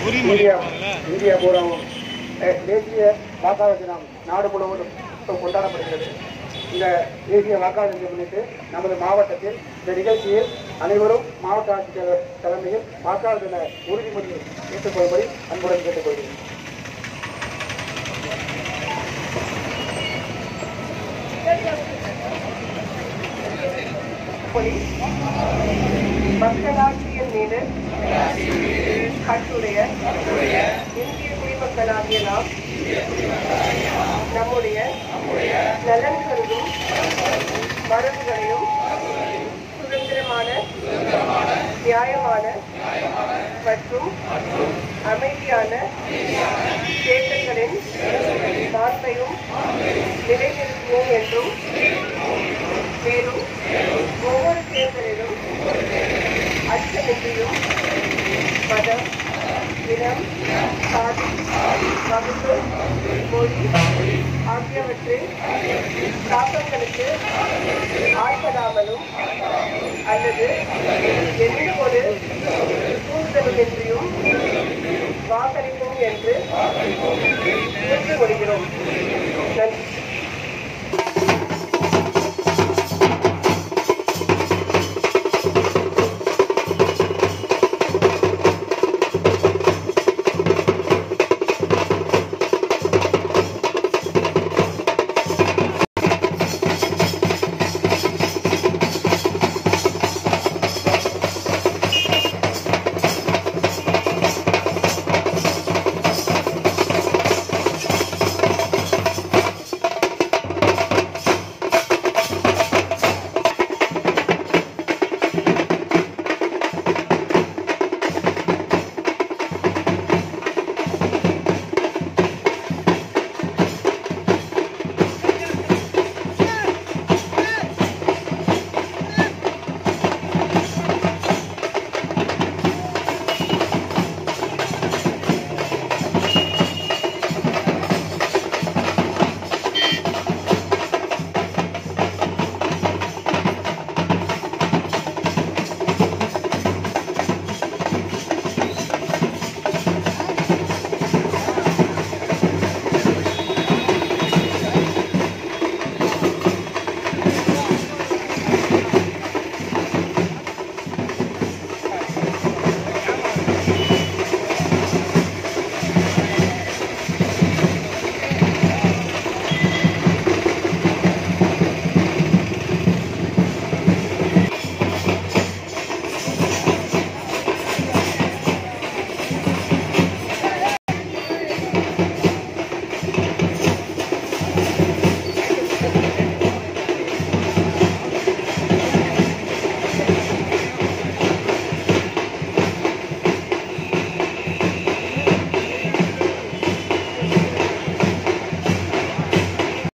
India பூராவும் தேசிய வாக்காளர் தினம் நாடு முழுவதும் கொண்டாடப்படுகிறது. இந்த தேசிய வாக்காளர் தினத்தை முன்னிட்டு நமது மாவட்டத்தில் இந்த நிகழ்ச்சியில் அனைவரும் மாவட்ட ஆட்சித்தலைவர் தலைமையில் வாக்காளர் தின உறுதிமொழியை ஏற்றுக்கொள்ளும்படி அன்புடன் கேட்டுக்கொள்கிறேன். மக்களாட்சியின் மீது கட்டுடைய இந்திய குடிமக்களாகிய நாம் நம்முடைய நலன் கருதும் மரபுகளையும் சுதந்திரமான நியாயமான மற்றும் அமைதியான தேர்தல்களின் மாண்பையும் நிலைநிறுத்துவோம் என்றும் மேலும் ஒவ்வொரு தேர்தலிலும் அச்சமின்றியும் மதம், இனம், சாதி, வகுப்பு, மொழி ஆகியவற்றின் தாக்கங்களுக்கு ஆட்படாமலும் அல்லது எந்த ஒரு தூண்டுதலுமின்றியும் வாக்களிப்போம் என்று உறுதிமொழிகிறோம்.